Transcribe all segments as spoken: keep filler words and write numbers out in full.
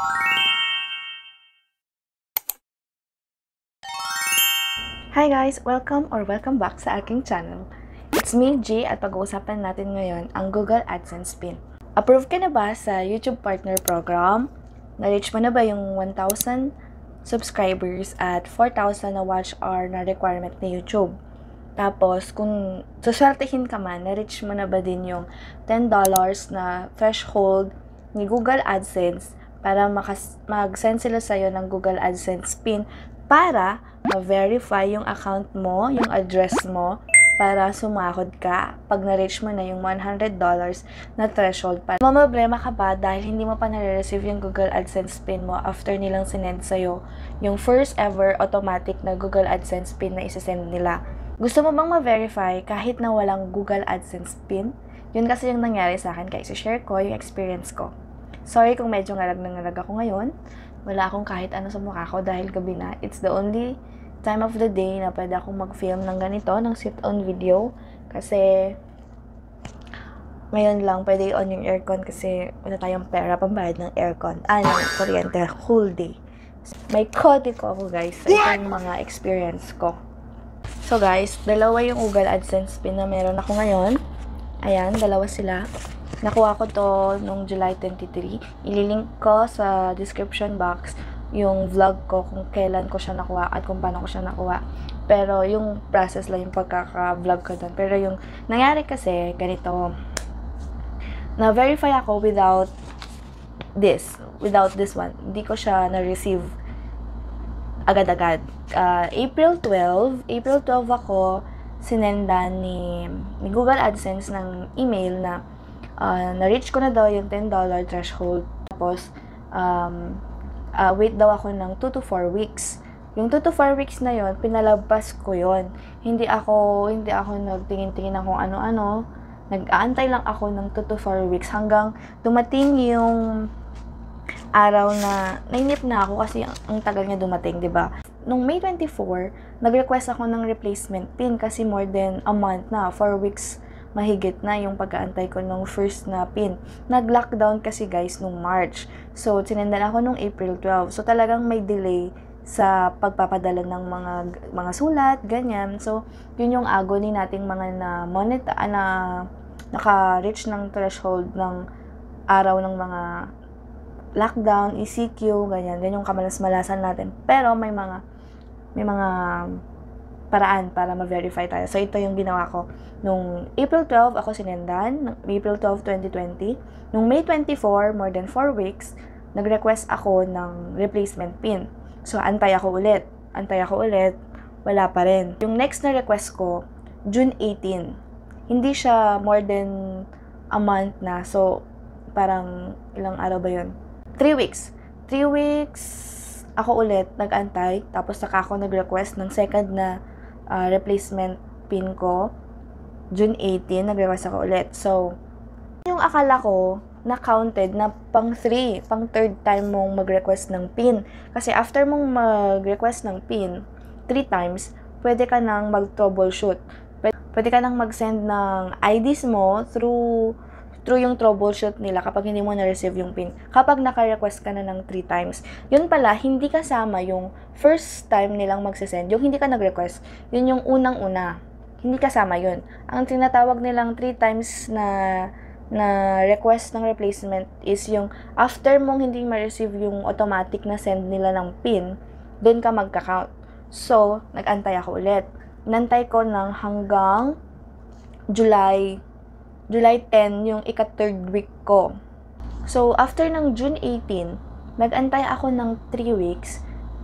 Hi guys! Welcome or welcome back sa aking channel. It's me, G, at pag-uusapan natin ngayon ang Google Adsense pin. Approve ka na ba sa YouTube Partner Program? Na-reach mo na ba yung one thousand subscribers at four thousand na watch hour na requirement ni YouTube? Tapos, kung suswertehin ka man, na-reach mo na ba din yung ten dollars na threshold ni Google Adsense para mag-send sila sa'yo ng Google Adsense pin para ma-verify yung account mo, yung address mo, para sumakod ka pag na-reach mo na yung one hundred dollars na threshold. Mamablema ka ba dahil hindi mo pa na-receive yung Google Adsense pin mo after nilang sinend sa'yo yung first ever automatic na Google Adsense pin na isasend nila? Gusto mo bang ma-verify kahit na walang Google Adsense pin? Yun kasi yung nangyari sa akin, kaya i-share ko yung experience ko. Sorry kung medyo ngarag na ngarag ako ngayon. Wala akong kahit ano sa mukha ko dahil gabi na. It's the only time of the day na pwede akong mag-film ng ganito, ng sit-on video. Kasi ngayon lang pwede on yung aircon kasi wala tayong pera pambayad ng aircon. Ah, ng kuryente, whole day. May kode ko ako guys sa itong mga experience ko. So guys, dalawa yung Google Adsense pin na meron ako ngayon. Ayan, dalawa sila. Nakuha ko to noong July twenty-three. Ililink ko sa description box yung vlog ko kung kailan ko siya nakuha at kung paano ko siya nakuha. Pero yung process lang yung pagkaka-vlog ko doon. Pero yung nangyari kasi, ganito. Na-verify ako without this. Without this one. Hindi ko siya na-receive agad-agad. Uh, April twelfth, April twelfth ako sinendan ni, ni Google Adsense ng email na Uh, na-reach ko na daw yung ten dollars threshold. Tapos, um, uh, wait daw ako ng two to four weeks. Yung two to four weeks na yon pinalabas ko yon. Hindi ako, hindi ako nagtingin-tingin ng kung ano-ano. Nag-aantay lang ako ng two to four weeks hanggang dumating yung araw na nainip na ako kasi ang tagal niya dumating, di ba? Nung May twenty-fourth, nag-request ako ng replacement pin kasi more than a month na, four weeks mahigit na yung pag-aantay ko nung first na pin. Nag-lockdown kasi guys nung March. So, sinendan ako nung April twelfth. So, talagang may delay sa pagpapadala ng mga mga sulat, ganyan. So, yun yung agony nating mga na monitor, na naka-reach ng threshold ng araw ng mga lockdown, E C Q, ganyan. Ganyan yung kamalas-malasan natin. Pero may mga may mga paraan para ma-verify tayo. So, ito yung ginawa ko. Nung April twelfth, ako sinendan. April twelfth, twenty twenty. Nung May twenty-fourth, more than four weeks, nag-request ako ng replacement pin. So, antay ako ulit. Antay ako ulit. Wala pa rin. Yung next na request ko, June eighteenth. Hindi siya more than a month na. So, parang ilang araw ba yun? Three weeks. Three weeks, ako ulit nag-antay. Tapos, saka ako nag-request ng second na Uh, replacement pin ko. June eighteenth, nag-request ako ulit. So, yung akala ko, na-counted na pang three, pang third time mong mag-request ng pin. Kasi after mong mag-request ng pin, three times, pwede ka nang mag-troubleshoot. Pwede, pwede ka nang mag-send ng I Ds mo through through yung troubleshoot nila kapag hindi mo na-receive yung pin. Kapag naka-request ka na ng three times. Yun pala, hindi kasama yung first time nilang magsisend. Yung hindi ka nag-request, yun yung unang-una. Hindi kasama yun. Ang tinatawag nilang three times na na request ng replacement is yung after mong hindi ma-receive yung automatic na send nila ng pin, doon ka magka-count. So, nag-antay ako ulit. Nantay ko ng hanggang July July tenth, yung ika-third week ko. So, after ng June eighteenth, nag-antay ako ng three weeks.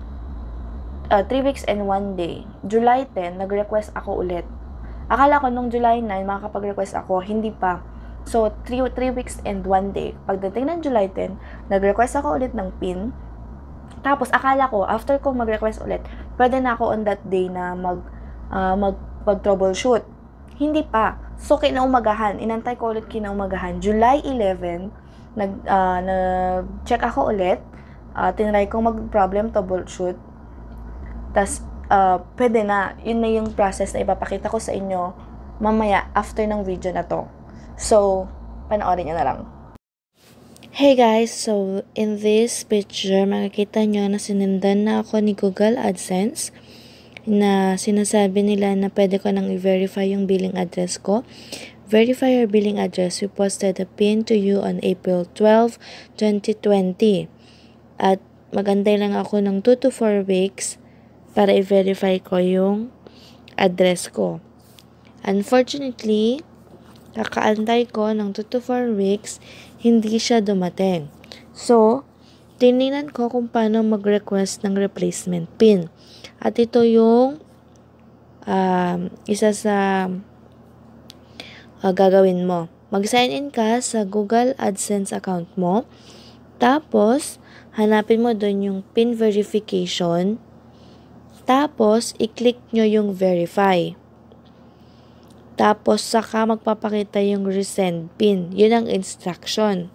Uh, three weeks and one day. July tenth, nag-request ako ulit. Akala ko nung July ninth, makakapag-request ako. Hindi pa. So, three weeks and one day. Pagdating ng July tenth, nag-request ako ulit ng pin. Tapos, akala ko, after ko mag-request ulit, pwede na ako on that day na mag, uh, mag, mag-troubleshoot. Hindi pa. So, kinaumagahan. Inantay ko ulit kinaumagahan. July eleventh, nag, uh, nag-check ako ulit. Uh, tinry ko mag-problem troubleshoot. Tapos, uh, pwede na. Yun na yung process na ipapakita ko sa inyo mamaya after ng video na to. So, panoorin nyo na lang. Hey guys, so in this picture, makikita nyo na sinendan na ako ni Google Adsense na sinasabi nila na pwede ko nang i-verify yung billing address ko. Verify your billing address. We posted a pin to you on April twelfth, twenty twenty. At magantay lang ako ng two to four weeks para i-verify ko yung address ko. Unfortunately, kakaantay ko ng two to four weeks, hindi siya dumating. So, tininan ko kung paano mag-request ng replacement pin. At ito yung um, isa sa uh, gagawin mo. Mag-sign in ka sa Google Adsense account mo. Tapos, hanapin mo doon yung pin verification. Tapos, i-click nyo yung verify. Tapos, saka magpapakita yung resend pin. Yun ang instruction.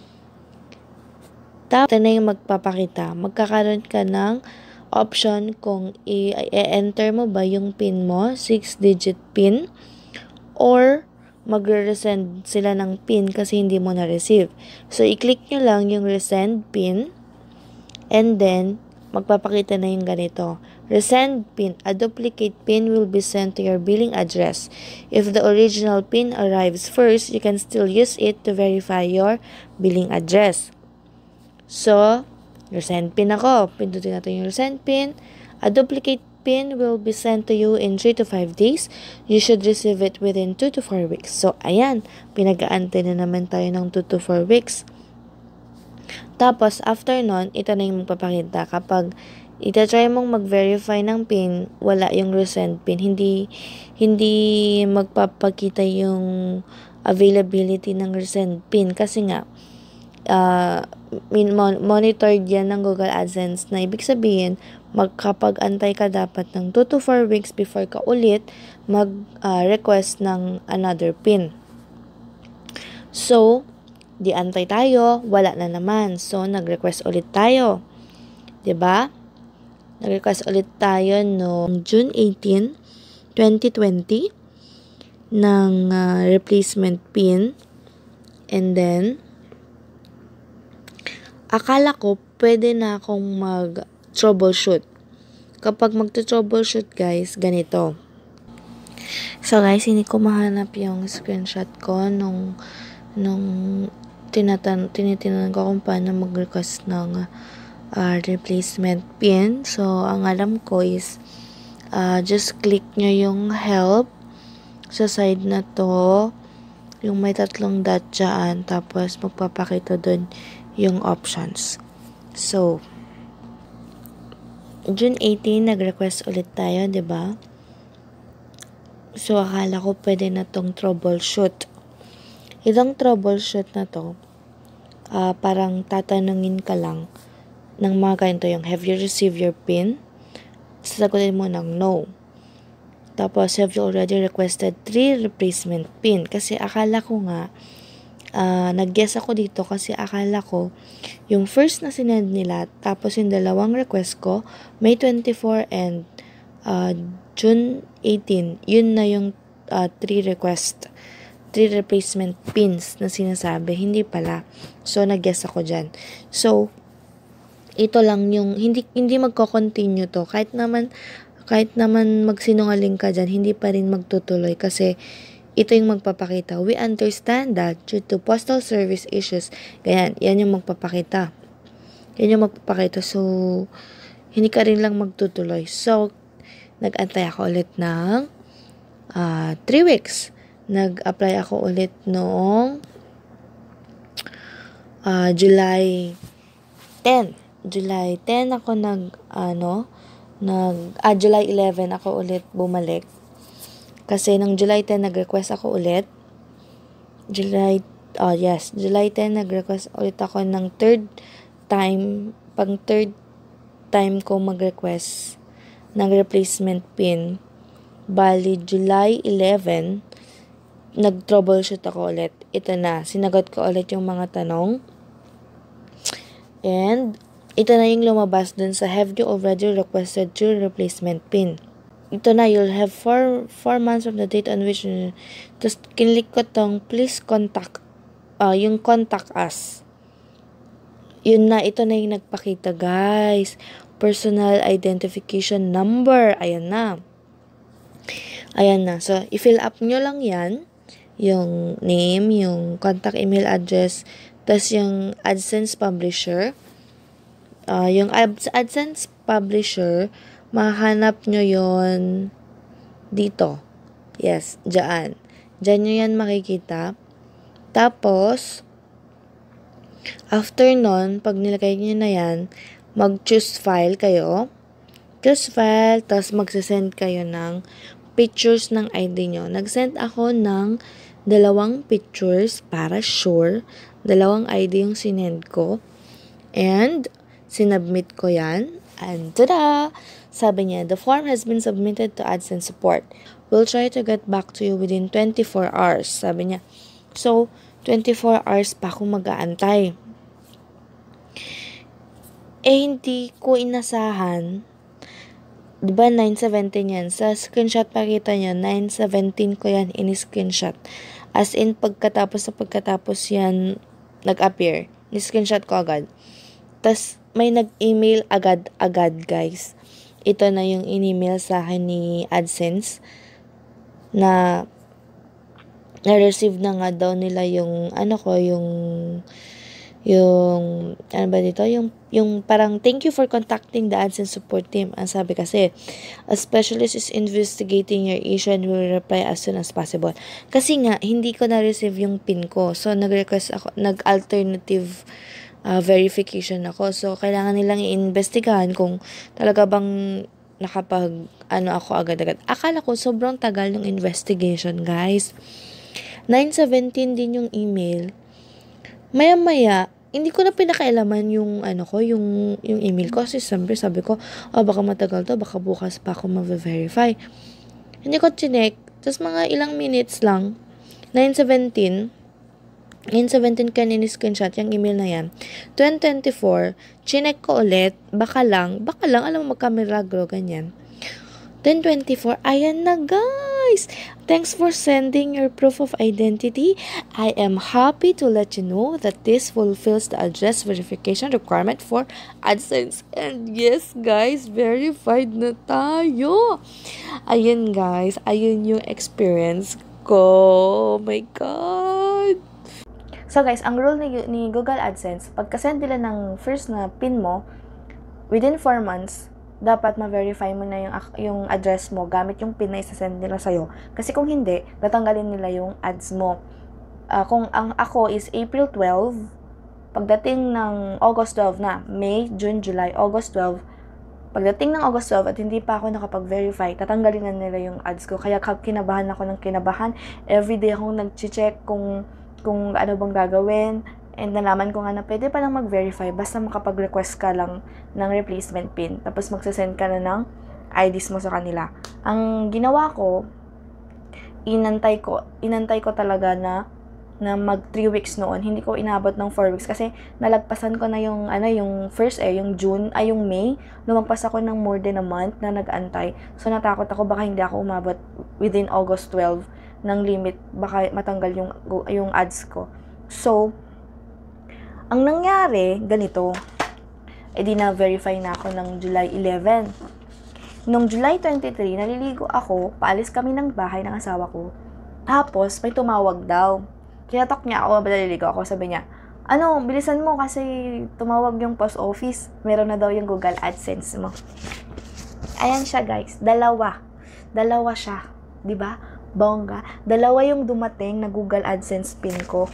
Tapos, na yung magpapakita. Magkakaroon ka ng option kung i-enter mo ba yung pin mo, six digit pin, or magre-resend sila ng pin kasi hindi mo na-receive. So, i-click nyo lang yung resend pin, and then, magpapakita na yung ganito. Resend pin. A duplicate pin will be sent to your billing address. If the original pin arrives first, you can still use it to verify your billing address. So, resend pin ako. Pindutin natin yung resend pin. A duplicate pin will be sent to you in three to five days. You should receive it within two to four weeks. So, ayan. Pinag-aantay na naman tayo ng two to four weeks. Tapos, after nun, ito na yung magpapakita. Kapag itatry mong mag-verify ng pin, wala yung resend pin. Hindi, hindi magpapakita yung availability ng resend pin. Kasi nga, uh, monitored yan ng Google Adsense na ibig sabihin, magkapag-antay ka dapat ng two to four weeks before ka ulit mag-request uh, ng another pin. So, di antay tayo, wala na naman. So, nag-request ulit tayo. 'Di ba? Nag-request ulit tayo noong June eighteenth, twenty twenty ng uh, replacement pin. And then, akala ko pwede na akong mag-troubleshoot. Kapag mag-troubleshoot, guys, ganito. So, guys, hindi ko mahanap yung screenshot ko nung nung tinatan tinitinan ko kung paano mag-request ng uh, replacement pin. So, ang alam ko is uh, just click nyo yung help sa side na to, yung may tatlong dot dyan, tapos magpapakita dun yung options. So, June eighteenth, nag-request ulit tayo, 'di ba? So, akala ko pwede na tong troubleshoot. Itong troubleshoot na to, uh, parang tatanungin ka lang ng mga ganito yung, have you received your pin? Sasagutin mo ng no. Tapos, have you already requested three replacement pin? Kasi akala ko nga, uh, nag-guess ako dito kasi akala ko, yung first na sinend nila, tapos yung dalawang request ko, May twenty-fourth and uh, June eighteenth, yun na yung uh, three request three replacement pins na sinasabi, hindi pala. So, nag-guess ako dyan. So, ito lang yung, hindi hindi magko-continue to. Kahit naman, kahit naman magsinungaling ka dyan, hindi pa rin magtutuloy kasi ito yung magpapakita. We understand that due to postal service issues, ganyan, yan yung magpapakita. Yan yung magpapakita. So, hindi ka rin lang magtutuloy. So, nag-antay ako ulit ng uh, three weeks. Nag-apply ako ulit noong uh, July tenth. July tenth ako nag, ano, nag, ah, July eleventh ako ulit bumalik. Kasi nung July tenth, nag-request ako ulit. July, oh yes, July tenth, nag-request ulit ako ng third time, pang third time ko mag-request ng replacement pin. Bali, July eleventh, nag-troubleshoot ako ulit. Ito na, sinagot ko ulit yung mga tanong. And, ito na yung lumabas dun sa have you already requested your replacement pin. Ito na, you'll have four, four months from the date on which, tapos kinlik ko tong please contact, uh, yung contact us. Yun na, ito na yung nagpakita, guys. Personal identification number. Ayan na. Ayan na. So, i-fill up nyo lang yan. Yung name, yung contact email address, tas yung Adsense publisher. Uh, yung Adsense publisher, mahanap nyo yon dito. Yes, dyan. Dyan nyo yan makikita. Tapos, after nun, pag nilagay nyo na yan, mag-choose file kayo. Choose file, tapos magsasend kayo ng pictures ng I D nyo. Nag-send ako ng dalawang pictures para sure. Dalawang I D yung sinend ko. And, sinubmit ko yan. And, tada! Sabi niya, the form has been submitted to Adsense support. We'll try to get back to you within twenty-four hours. Sabi niya. So, twenty-four hours pa ako mag-aantay. Eh, hindi ko inasahan. Diba, nine seventeen yan? Sa screenshot pakita niya, nine seventeen ko yan in-screenshot. As in, pagkatapos sa pagkatapos yan, nag-appear. Ni-screenshot ko agad. Tas may nag-email agad-agad, guys. Ito na yung in-email sa akin ni Adsense na na-receive na nga daw nila yung, ano ko, yung yung, ano ba dito? Yung, yung parang, thank you for contacting the Adsense support team. Ang sabi kasi, a specialist is investigating your issue and will reply as soon as possible. Kasi nga, hindi ko na-receive yung PIN ko. So, nag-request ako, nag-alternative uh, verification ako. So, kailangan nilang i-investigahan kung talaga bang nakapag, ano ako agad-agad. Akala ko, sobrang tagal ng investigation, guys. nine seventeen din yung email. Maya-maya, hindi ko na pinakailaman yung, ano ko, yung, yung email ko. Kasi siyempre sabi ko, oh, baka matagal to, baka bukas pa ako ma-verify. Hindi ko chinek. Tapos mga ilang minutes lang, nine seventeen, nine seventeen ka ni-screenshot yung email na yan. twenty twenty-four, chinek ko ulit, baka lang, baka lang, alam mo, magkamiragro, ganyan. ten twenty-four, ayan na, guys! Thanks for sending your proof of identity. I am happy to let you know that this fulfills the address verification requirement for Adsense. And yes, guys, verified na tayo. Ayun, guys. Ayun yung experience ko. Oh my God. So, guys, ang rule ni, ni Google AdSense, pagka-send nila ng first na PIN mo, within four months, dapat ma-verify mo na yung, yung address mo gamit yung PIN na isasend nila sa'yo. Kasi kung hindi, tatanggalin nila yung ads mo. Uh, kung ang ako is April twelve, pagdating ng August twelve na, May, June, July, August twelve, pagdating ng August twelve at hindi pa ako nakapag-verify, tatanggalin na nila yung ads ko. Kaya kinabahan ako ng kinabahan. Everyday akong nag-check kung, kung ano bang gagawin. And nalaman ko nga na pwede palang mag-verify basta makapag-request ka lang ng replacement PIN. Tapos magsasend ka na ng I Ds mo sa kanila. Ang ginawa ko, inantay ko, inantay ko talaga na na mag three weeks noon. Hindi ko inabot ng four weeks kasi nalagpasan ko na yung ano yung first eh, yung June ay yung May. Lumagpas ako ng more than a month na nag-antay. So natakot ako baka hindi ako umabot within August twelve ng limit, baka matanggal yung yung ads ko. So ang nangyari, ganito, edi na-verify na ako ng July eleven. Noong July twenty-three, naliligo ako, paalis kami ng bahay ng asawa ko. Tapos, may tumawag daw. Kinatok niya ako, naliligo ako, sabi niya, ano, bilisan mo kasi tumawag yung post office. Meron na daw yung Google AdSense mo. Ayan siya, guys. Dalawa. Dalawa siya. Diba? Bongga. Dalawa yung dumating na Google AdSense PIN ko.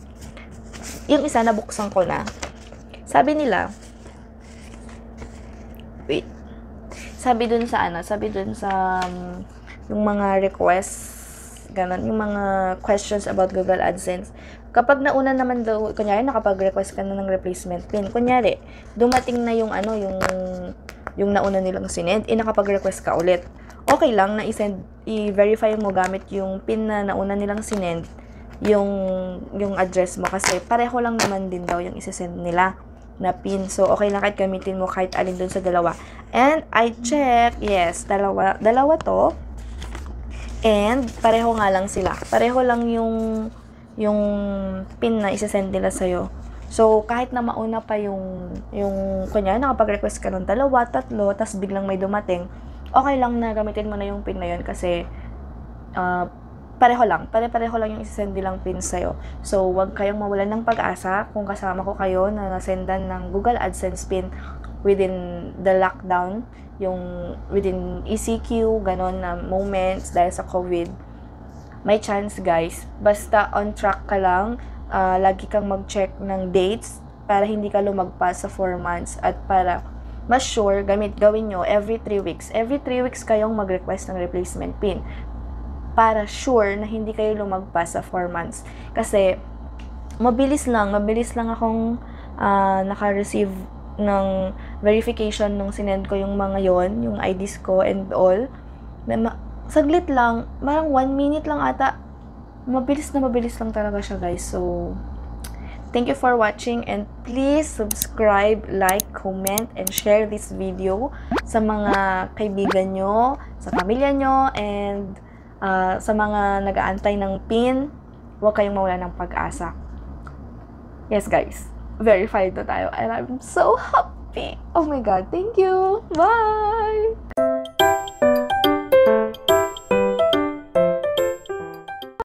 Yung isa, nabuksan ko na. Sabi nila, wait, sabi dun sa ano, sabi dun sa, um, yung mga requests, ganun, yung mga questions about Google AdSense. Kapag nauna naman daw, kunyari, nakapag-request ka na ng replacement PIN, kunyari, dumating na yung ano, yung, yung nauna nilang sinend, eh, nakapag-request ka ulit. Okay lang na i-send, i-verify mo gamit yung PIN na nauna nilang sinend, yung yung address mo kasi pareho lang naman din daw yung isesend nila na PIN. So, okay lang kahit gamitin mo kahit alin dun sa dalawa. And, I check, yes, dalawa, dalawa to. And, pareho nga lang sila. Pareho lang yung yung PIN na isesend nila sa'yo. So, kahit na mauna pa yung, yung kunya, nakapag-request ka ng dalawa, tatlo, tas biglang may dumating, okay lang na gamitin mo na yung pin na yun kasi uh, pareho lang. Pare-pareho lang yung isasend nilang pin sa'yo. So, wag kayong mawalan ng pag-asa kung kasama ko kayo na nasendan ng Google AdSense pin within the lockdown, yung within E C Q, ganon na moments dahil sa COVID. May chance guys. Basta on track ka lang, uh, lagi kang mag-check ng dates para hindi ka lumagpas sa four months at para mas sure, gamit gawin nyo every three weeks. Every three weeks kayong mag-request ng replacement pin para sure na hindi kayo lumagpas sa four months. Kasi mabilis lang, mabilis lang akong uh, naka-receive ng verification nung sinend ko yung mga yon, yung I Ds ko and all. Na saglit lang, parang one minute lang ata. Mabilis na mabilis lang talaga siya guys. So, thank you for watching and please subscribe, like, comment, and share this video sa mga kaibigan nyo, sa pamilya nyo, and uh, sa mga nag-aantay ng pin. Huwag kayong mawala ng pag-asa. Yes guys, verified na tayo and I'm so happy. Oh my god, thank you. Bye!